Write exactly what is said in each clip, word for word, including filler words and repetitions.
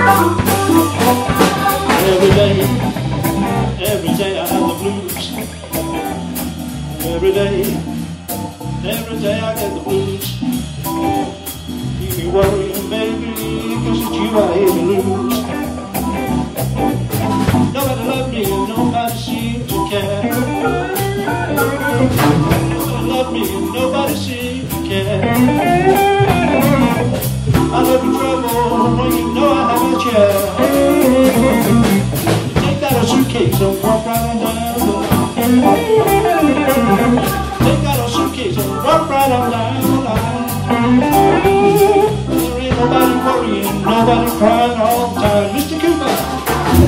Every day, every day I have the blues. Every day, every day I get the blues. Keep me worrying, baby, cause it's you I hate to lose. Nobody loved me and nobody seemed to care. Nobody loved me and nobody seemed to care. I look in trouble when you know I have a chair. Take out a suitcase and walk right on down the line. Take out a suitcase and walk right on down the line. There ain't nobody worrying, nobody crying all the time. Mister Cooper.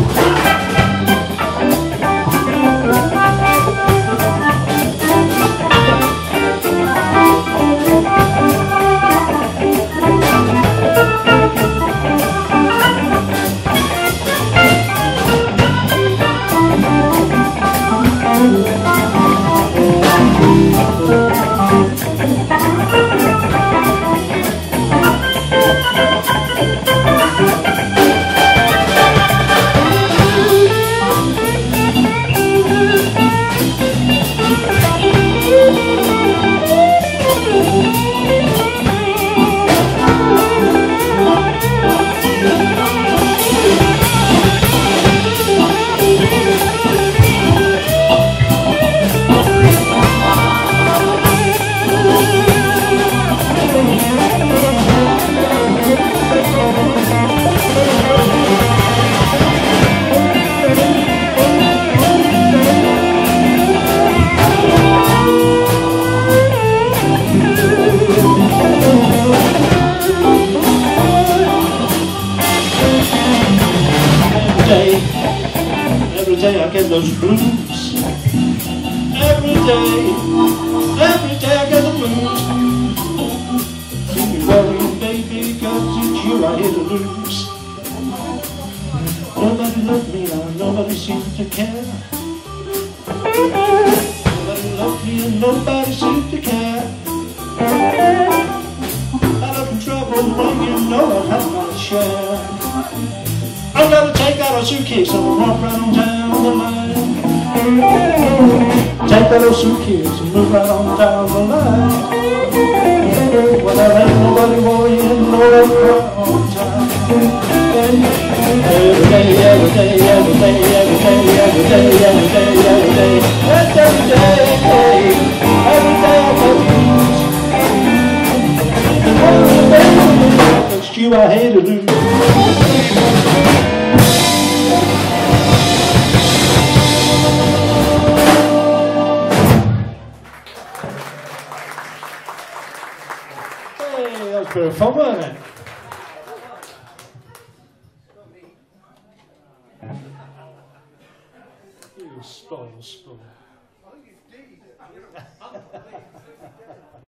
Every day I get those blues. Every day, every day I get the blues. Keep me worrying, baby, cause it's you I hate to lose. Nobody loved me now, nobody seemed to care. Nobody loved me and nobody seemed to care. Out of trouble when you know I've had my share. I gotta take out a suitcase and walk right on down the line. Take that old suitcase and move right on down the line. Well, there ain't nobody worrying, nobody crying all the time. Every day, every day, every day, every day, every day, every day, every day, every day, every day I get blues. It's you I hate to lose. That was a bit of fun, wasn't it? You spoil, spoil.